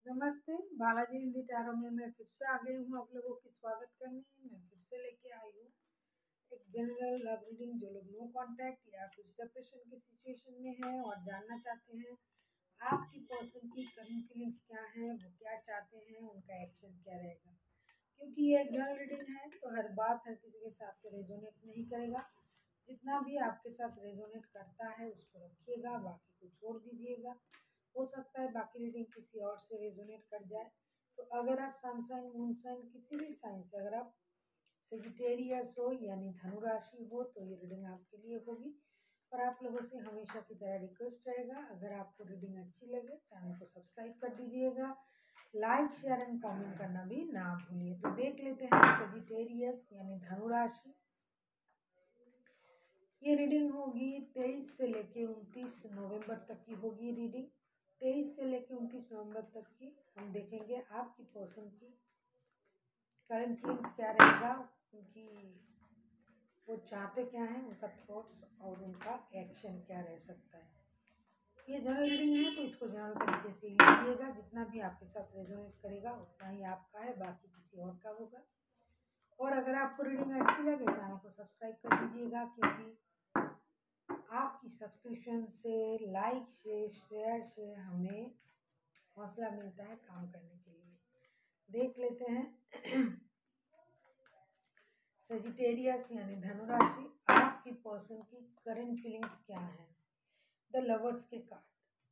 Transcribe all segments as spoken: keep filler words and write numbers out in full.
नमस्ते, बालाजी हिंदी टैरो में मैं फिर से आ गई हूँ आप लोगों की स्वागत करने। मैं फिर से लेके आई हूँ एक जनरल लव रीडिंग। जो लोग नो कांटेक्ट या फिर सेपरेशन की सिचुएशन में हैं और जानना चाहते हैं आपकी पर्सन की करंट फीलिंग्स क्या हैं, वो क्या चाहते हैं, उनका एक्शन क्या रहेगा। क्योंकि ये एक जनरल रीडिंग है तो हर बात हर किसी के साथ तो रेजोनेट नहीं करेगा। जितना भी आपके साथ रेजोनेट करता है उसको रखिएगा, बाकी को छोड़ दीजिएगा। हो सकता है बाकी रीडिंग किसी और से रेजोनेट कर जाए। तो अगर आप सन साइन मून साइन किसी भी साइन से अगर आप सेजिटेरियस हो यानी धनु राशि हो तो ये रीडिंग आपके लिए होगी। और आप लोगों से हमेशा की तरह रिक्वेस्ट रहेगा, अगर आपको रीडिंग अच्छी लगे चैनल को सब्सक्राइब कर दीजिएगा, लाइक शेयर एंड कमेंट करना भी ना भूलिए। तो देख लेते हैं सेजिटेरियस यानी धनु राशि। ये रीडिंग होगी तेईस से लेके उनतीस नवंबर तक की होगी रीडिंग। तेईस से लेके उनतीस नवंबर तक की हम देखेंगे आपकी पर्सन की करंट फीलिंग्स क्या रहेगा, उनकी वो चाहते क्या हैं, उनका थॉट्स और उनका एक्शन क्या रह सकता है। ये जनरल रीडिंग है तो इसको जनरल तरीके से ही लीजिएगा। जितना भी आपके साथ रेजोनेट करेगा उतना ही आपका है, बाकी किसी और का होगा। और अगर आपको रीडिंग अच्छी लगे चैनल को सब्सक्राइब कर दीजिएगा, क्योंकि आपकी सब्सक्रिप्शन से, लाइक से, शेयर से हमें हौसला मिलता है काम करने के लिए। देख लेते हैं सेजिटेरियस यानी धनुराशि, आपकी पर्सन की करंट फीलिंग्स क्या है। द लवर्स के कार्ड,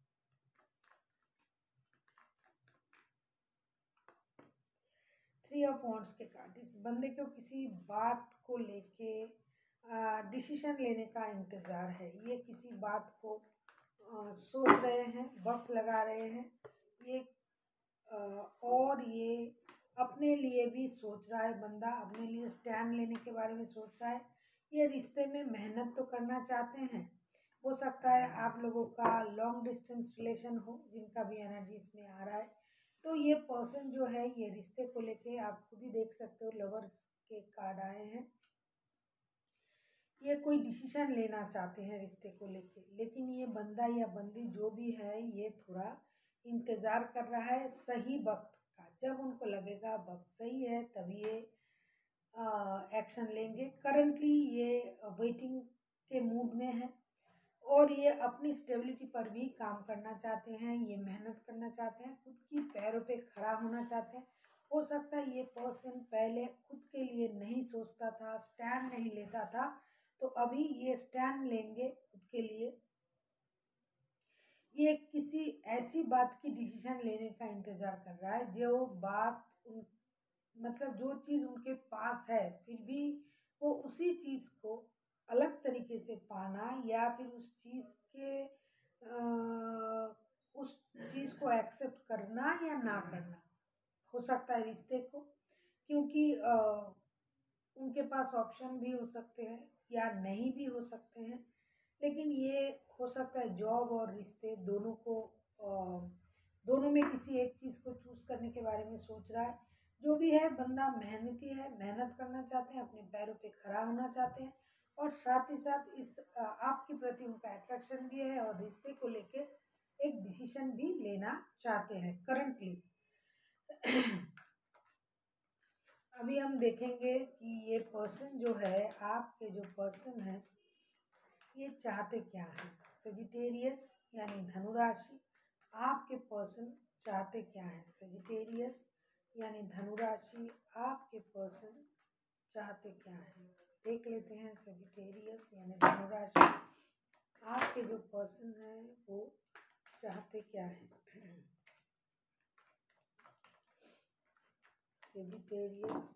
थ्री ऑफ वॉन्ड्स के कार्ड। इस बंदे को किसी बात को लेके डिसीजन लेने का इंतज़ार है। ये किसी बात को आ, सोच रहे हैं, वक्त लगा रहे हैं ये आ, और ये अपने लिए भी सोच रहा है बंदा, अपने लिए स्टैंड लेने के बारे में सोच रहा है। ये रिश्ते में मेहनत तो करना चाहते हैं। हो सकता है आप लोगों का लॉन्ग डिस्टेंस रिलेशन हो, जिनका भी एनर्जी इसमें आ रहा है। तो ये पर्सन जो है ये रिश्ते को लेके आप खुद ही देख सकते हो, लवर्स के कार्ड आए हैं। ये कोई डिसीजन लेना चाहते हैं रिश्ते को लेके, लेकिन ये बंदा या बंदी जो भी है ये थोड़ा इंतज़ार कर रहा है सही वक्त का। जब उनको लगेगा वक्त सही है तभी ये एक्शन लेंगे। करंटली ये वेटिंग के मूड में है और ये अपनी स्टेबिलिटी पर भी काम करना चाहते हैं। ये मेहनत करना चाहते हैं, खुद की पैरों पे खड़ा होना चाहते हैं। हो सकता है ये पर्सन पहले खुद के लिए नहीं सोचता था, स्टैंड नहीं लेता था, तो अभी ये स्टैंड लेंगे खुद के लिए। ये किसी ऐसी बात की डिसीजन लेने का इंतज़ार कर रहा है जो बात उन मतलब जो चीज़ उनके पास है फिर भी वो उसी चीज़ को अलग तरीके से पाना, या फिर उस चीज़ के आ, उस चीज़ को एक्सेप्ट करना या ना करना हो सकता है रिश्ते को। क्योंकि आ, उनके पास ऑप्शन भी हो सकते हैं या नहीं भी हो सकते हैं, लेकिन ये हो सकता है जॉब और रिश्ते दोनों को आ, दोनों में किसी एक चीज़ को चूज़ करने के बारे में सोच रहा है। जो भी है बंदा मेहनती है, मेहनत करना चाहते हैं, अपने पैरों पे खड़ा होना चाहते हैं और साथ ही साथ इस आ, आपके प्रति उनका अट्रैक्शन भी है और रिश्ते को लेके एक डिसीजन भी लेना चाहते हैं करंटली। अभी हम देखेंगे कि ये पर्सन जो है, आपके जो पर्सन है ये चाहते क्या हैं। सेजिटेरियस यानी धनुराशि, आपके पर्सन चाहते क्या हैं। सेजिटेरियस यानी धनुराशि, आपके पर्सन चाहते क्या हैं। देख लेते हैं सेजिटेरियस यानी धनुराशि, आपके जो पर्सन है वो चाहते क्या हैं। सेजिटेरियस,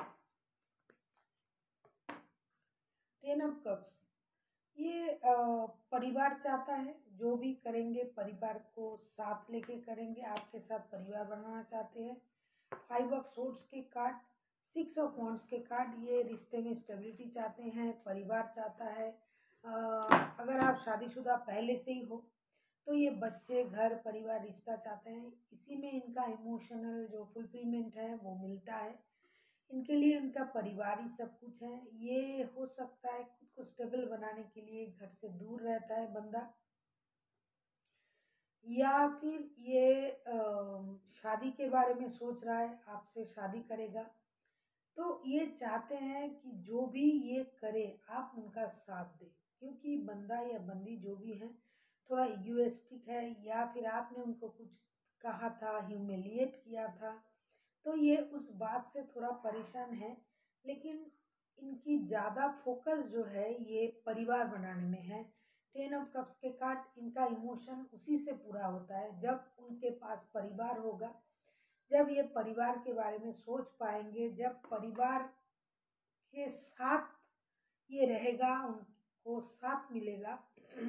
टेन ऑफ कप्स, ये आ, परिवार चाहता है। जो भी करेंगे परिवार को साथ लेके करेंगे, आपके साथ परिवार बनाना चाहते हैं। फाइव ऑफ सोर्ड्स के कार्ड, सिक्स ऑफ वॉन्ड्स के कार्ड, ये रिश्ते में स्टेबिलिटी चाहते हैं, परिवार चाहता है। आ, अगर आप शादीशुदा पहले से ही हो तो ये बच्चे, घर, परिवार, रिश्ता चाहते हैं। इसी में इनका इमोशनल जो फुलफिलमेंट है वो मिलता है। इनके लिए इनका परिवार ही सब कुछ है। ये हो सकता है खुद को स्टेबल बनाने के लिए घर से दूर रहता है बंदा, या फिर ये शादी के बारे में सोच रहा है, आपसे शादी करेगा। तो ये चाहते हैं कि जो भी ये करे आप उनका साथ दें, क्योंकि बंदा या बंदी जो भी है थोड़ा इगोइस्टिक है, या फिर आपने उनको कुछ कहा था, ह्यूमिलिएट किया था, तो ये उस बात से थोड़ा परेशान है। लेकिन इनकी ज़्यादा फोकस जो है ये परिवार बनाने में है। टेन ऑफ कप्स के कार्ड, इनका इमोशन उसी से पूरा होता है जब उनके पास परिवार होगा, जब ये परिवार के बारे में सोच पाएंगे, जब परिवार के साथ ये रहेगा, उनको साथ मिलेगा,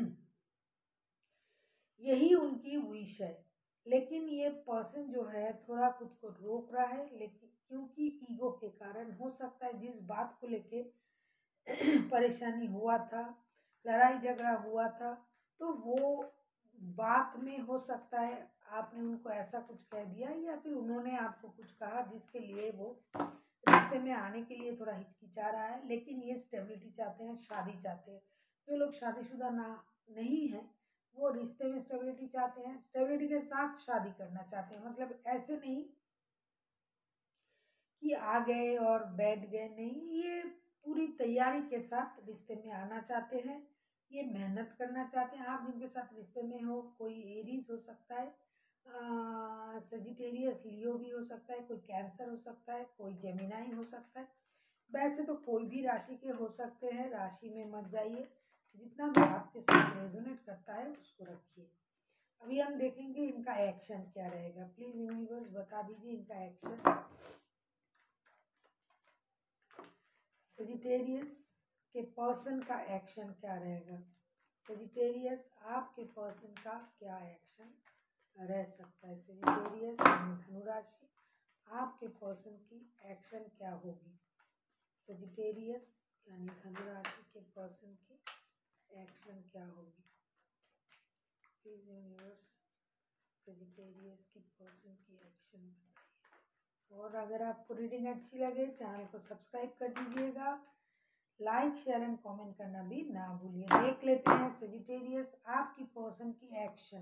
यही उनकी विश है। लेकिन ये पर्सन जो है थोड़ा खुद को रोक रहा है, लेकिन क्योंकि ईगो के कारण हो सकता है जिस बात को लेके परेशानी हुआ था, लड़ाई झगड़ा हुआ था, तो वो बात में हो सकता है आपने उनको ऐसा कुछ कह दिया, या फिर उन्होंने आपको कुछ कहा जिसके लिए वो रिश्ते में आने के लिए थोड़ा हिचकिचा रहा है। लेकिन ये स्टेबिलिटी चाहते हैं, शादी चाहते हैं। जो लोग शादीशुदा ना नहीं हैं वो रिश्ते में स्टेबिलिटी चाहते हैं, स्टेबिलिटी के साथ शादी करना चाहते हैं। मतलब ऐसे नहीं कि आ गए और बैठ गए, नहीं, ये पूरी तैयारी के साथ रिश्ते में आना चाहते हैं, ये मेहनत करना चाहते हैं। आप जिनके साथ रिश्ते में हो, कोई एरीज हो सकता है, सजिटेरियस लियो भी हो सकता है, कोई कैंसर हो सकता है, कोई जेमिनाई हो सकता है। वैसे तो कोई भी राशि के हो सकते हैं, राशि में मत जाइए, जितना भी आपके साथ रेजोनेट करता है उसको रखिए। अभी हम देखेंगे इनका एक्शन क्या रहेगा। प्लीज यूनिवर्स बता दीजिए इनका एक्शन। सजिटेरियस के पर्सन का एक्शन क्या रहेगा। सजिटेरियस आपके पर्सन का क्या एक्शन रह सकता है। सजिटेरियस यानी धनुराशि, आपके पर्सन की एक्शन क्या होगी। सजिटेरियस यानी धनुराशि के पर्सन की एक्शन क्या होगी। प्लीज यूनिवर्स सजिटेरियस की पर्सन की एक्शन बताइए। और अगर आपको रीडिंग अच्छी लगे चैनल को सब्सक्राइब कर दीजिएगा, लाइक शेयर एंड कमेंट करना भी ना भूलिए। देख लेते हैं सजिटेरियस आपकी पर्सन की एक्शन।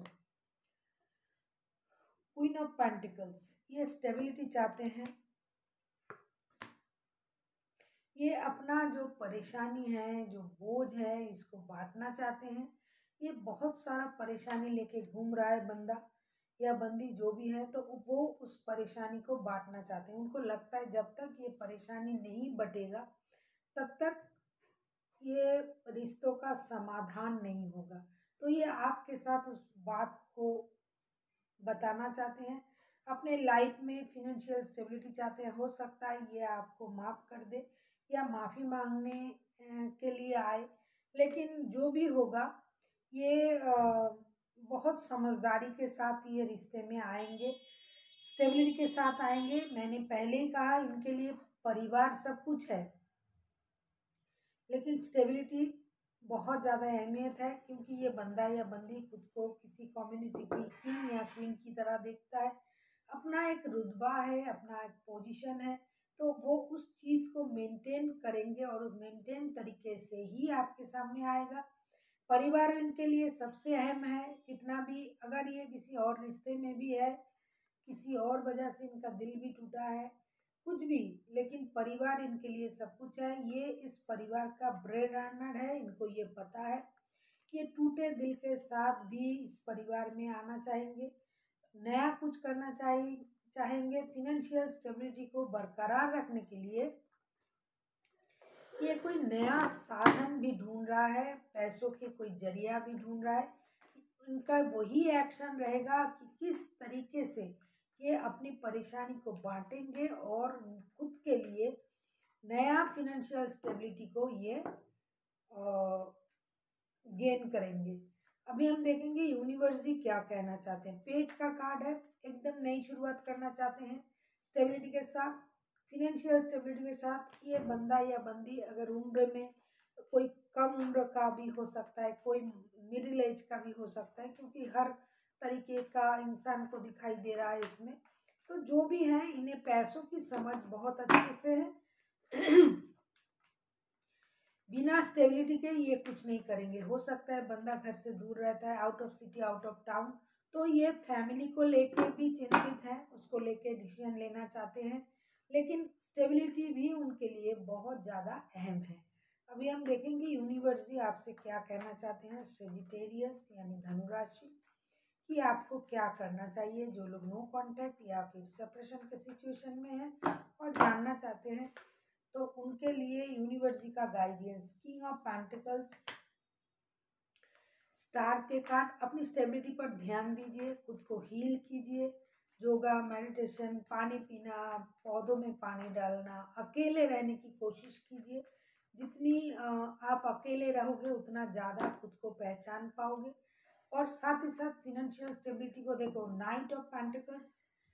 क्वीन ऑफ पेंटिकल्स, ये स्टेबिलिटी चाहते हैं, ये अपना जो परेशानी है, जो बोझ है, इसको बांटना चाहते हैं। ये बहुत सारा परेशानी लेके घूम रहा है बंदा या बंदी जो भी है, तो वो उस परेशानी को बांटना चाहते हैं। उनको लगता है जब तक ये परेशानी नहीं बटेगा तब तक ये रिश्तों का समाधान नहीं होगा। तो ये आपके साथ उस बात को बताना चाहते हैं। अपने लाइफ में फिनेंशियल स्टेबिलिटी चाहते हैं। हो सकता है ये आपको माफ़ कर दे या माफ़ी मांगने के लिए आए, लेकिन जो भी होगा ये बहुत समझदारी के साथ ये रिश्ते में आएंगे, स्टेबिलिटी के साथ आएंगे। मैंने पहले ही कहा इनके लिए परिवार सब कुछ है, लेकिन स्टेबिलिटी बहुत ज़्यादा अहमियत है, क्योंकि ये बंदा या बंदी खुद को किसी कम्युनिटी की किंग या क्वीन की तरह देखता है। अपना एक रुतबा है, अपना एक पोजीशन है, तो वो उस चीज़ को मेंटेन करेंगे और उस मेंटेन तरीके से ही आपके सामने आएगा। परिवार इनके लिए सबसे अहम है। कितना भी अगर ये किसी और रिश्ते में भी है, किसी और वजह से इनका दिल भी टूटा है, कुछ भी, लेकिन परिवार इनके लिए सब कुछ है। ये इस परिवार का ब्रेड अर्नर है, इनको ये पता है। ये टूटे दिल के साथ भी इस परिवार में आना चाहेंगे, नया कुछ करना चाहिए चाहेंगे। फिनेंशियल स्टेबिलिटी को बरकरार रखने के लिए ये कोई नया साधन भी ढूंढ रहा है, पैसों के कोई जरिया भी ढूंढ रहा है। इनका वही एक्शन रहेगा कि किस तरीके से ये अपनी परेशानी को बांटेंगे और खुद के लिए नया फिनेंशियल स्टेबिलिटी को ये गेन करेंगे। अभी हम देखेंगे यूनिवर्स जी क्या कहना चाहते हैं। पेज का कार्ड है, एकदम नई शुरुआत करना चाहते हैं स्टेबिलिटी के साथ, फिनेंशियल स्टेबिलिटी के साथ। ये बंदा या बंदी अगर उम्र में कोई कम उम्र का भी हो सकता है, कोई मिडिल एज का भी हो सकता है, क्योंकि हर तरीके का इंसान को दिखाई दे रहा है इसमें। तो जो भी है इन्हें पैसों की समझ बहुत अच्छे से है। बिना स्टेबिलिटी के ये कुछ नहीं करेंगे। हो सकता है बंदा घर से दूर रहता है, out of city, out of town, तो ये फैमिली को लेके भी चिंतित है, उसको को लेके डिसीजन लेना चाहते हैं, लेकिन स्टेबिलिटी भी उनके लिए बहुत ज़्यादा अहम है। अभी हम देखेंगे यूनिवर्स जी आपसे क्या कहना चाहते हैं सेजिटेरियस यानी धनुराशि कि आपको क्या करना चाहिए, जो लोग नो कांटेक्ट या फिर सेपरेशन के सिचुएशन में हैं और जानना चाहते हैं तो उनके लिए यूनिवर्स जी का guidance. King of pentacles, star के कार्ड। अपनी स्टेबिलिटी पर ध्यान दीजिए, खुद को हील कीजिए, योगा, मेडिटेशन, पानी पीना, पौधों में पानी डालना, अकेले रहने की कोशिश कीजिए। जितनी आप अकेले रहोगे उतना ज़्यादा खुद को पहचान पाओगे। और साथ ही साथ फिनेंशियल स्टेबिलिटी को देखो, knight of pentacles,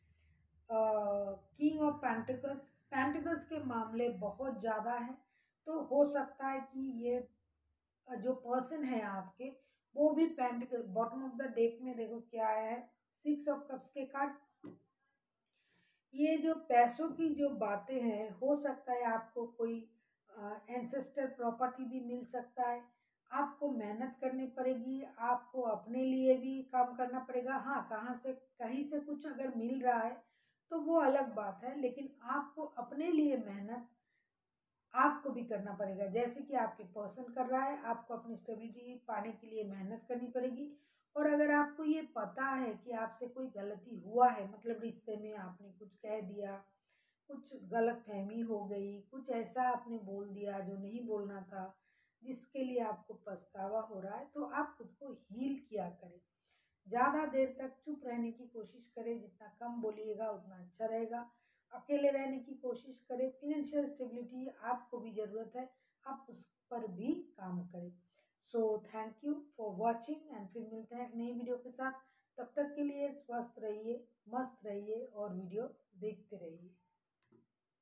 king of pentacles. Pentacles के मामले बहुत ज़्यादा हैं, तो हो सकता है कि ये जो पर्सन है आपके वो भी pentacle. Bottom of the deck में देखो क्या है, सिक्स ऑफ कप्स के कार्ड। ये जो पैसों की जो बातें हैं, हो सकता है आपको कोई एंसेस्टर प्रॉपर्टी भी मिल सकता है। आपको मेहनत करनी पड़ेगी, आपको अपने लिए भी काम करना पड़ेगा। हाँ, कहाँ से कहीं से कुछ अगर मिल रहा है तो वो अलग बात है, लेकिन आपको अपने लिए मेहनत आपको भी करना पड़ेगा। जैसे कि आपके पर्सन कर रहा है, आपको अपनी स्टेबिलिटी पाने के लिए मेहनत करनी पड़ेगी। और अगर आपको ये पता है कि आपसे कोई गलती हुआ है, मतलब रिश्ते में आपने कुछ कह दिया, कुछ गलतफहमी हो गई, कुछ ऐसा आपने बोल दिया जो नहीं बोलना था, जिसके लिए आपको पछतावा हो रहा है, तो आप खुद को हील किया करें। ज़्यादा देर तक चुप रहने की कोशिश करें, जितना कम बोलिएगा उतना अच्छा रहेगा। अकेले रहने की कोशिश करें। फिनेंशियल स्टेबिलिटी आपको भी ज़रूरत है, आप उस पर भी काम करें। So thank you for watching and फिर मिलते हैं एक नई वीडियो के साथ। तब तक के लिए स्वस्थ रहिए, मस्त रहिए और वीडियो देखते रहिए।